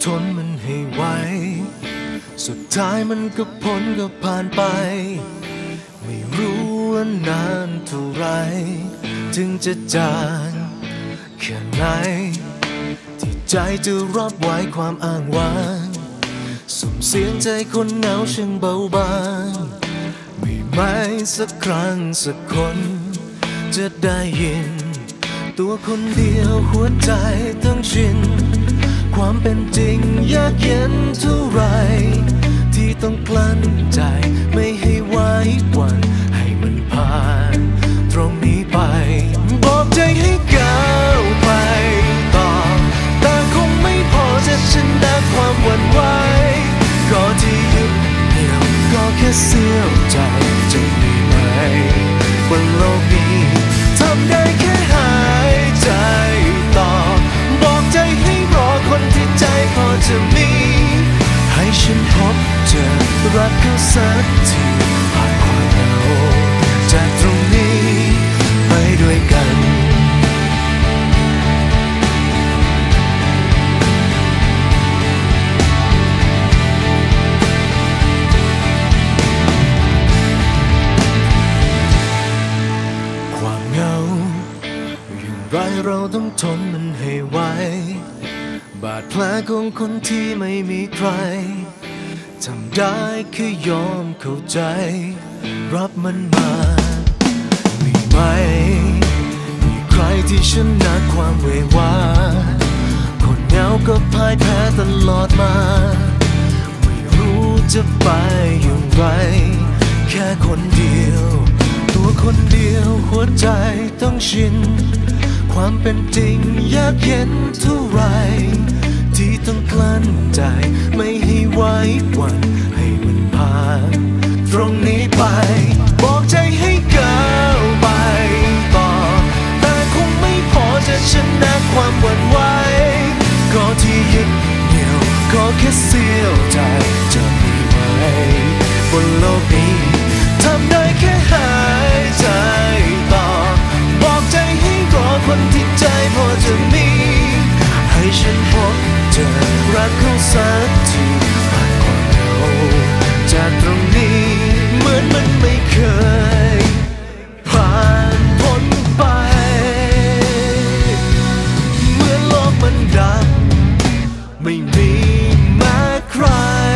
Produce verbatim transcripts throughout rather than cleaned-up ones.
นมันให้ไหวสุดท้ายมันก็พ้นก็ผ่านไปไม่รู้ว่านานเท่าไรถึงจะจางแค่ไหนที่ใจจะรับไว้ความอ้างว้างส่งเสียงใจคนเหงาช่างเบาบางมีไหมสักครั้งสักคนจะได้ยินตัวคนเดียวหัวใจต้องชินความเป็นจริงยากเย็นเท่าไรที่ต้องกลั้นใจไม่ให้ไหวหวั่นให้มันผ่านตรงนี้ไปบอกใจให้ก้าวไปต่อแต่คงไม่พอจะชนะความหวั่นไหวก็ที่ยึดเหนี่ยวก็แค่เสี้ยวใจจะมีไหมบนโลกนี้ทำได้แค่หายใจต่อบอกใจให้รอคนที่ใจพอจะมีให้ฉันพบเจอรักเขาสักทีผ่านความเหงาจากตรงนี้ไปด้วยกันความเหงาอย่างไรเราต้องทนมันให้ไหวบาดแผลของคนที่ไม่มีใครทำได้แค่ยอมเข้าใจรับมันมามีไหมมีใครที่ชนะความเววาคนเหงาก็พ่ายแพ้ตลอดมาไม่รู้จะไปอย่างไรแค่คนเดียวตัวคนเดียวหัวใจต้องชินความเป็นจริงยากเย็นเท่าไรที่ต้องกลั้นใจไม่ให้ไหวหวั่นให้มันผ่านตรงนี้ไปบอกใจให้ก้าวไปต่อแต่คงไม่พอจะชนะความหวั่นไหวก็ที่ยึดเหนี่ยวก็แค่เสี้ยวใจจะมีไหมบนโลกนี้ทำได้แค่หายใจต่อบอกใจให้รอคนที่ใจพอจะมีให้ฉันพบเจอรักเขาสักทีผ่านความเหงาจากตรงนี้เหมือนมันไม่เคยผ่านพ้นไปเหมือนโลกมันดับไม่มีแม้ใคร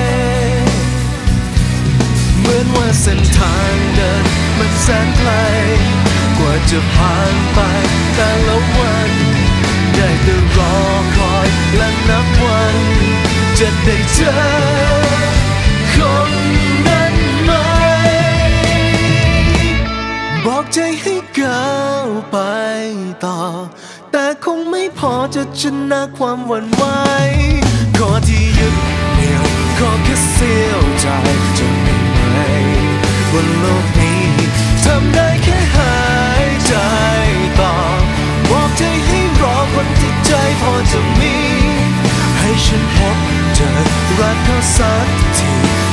เหมือนว่าเส้นทางเดินมันแสนไกลกว่าจะผ่านไปแต่ละวันได้แต่รอคอยและนับวันจะได้เจอคนนั้นไหมบอกใจให้ก้าวไปต่อแต่คงไม่พอจะชนะความหวั่นไหวขอที่ยึดเหนี่ยวขอแค่เสี้ยวใจจะมีไหมบนโลกนี้ทำได้แค่หายใจต่อบอกใจให้รอคนที่ใจพอจะมีให้ฉันพบเจอรักเขาสักที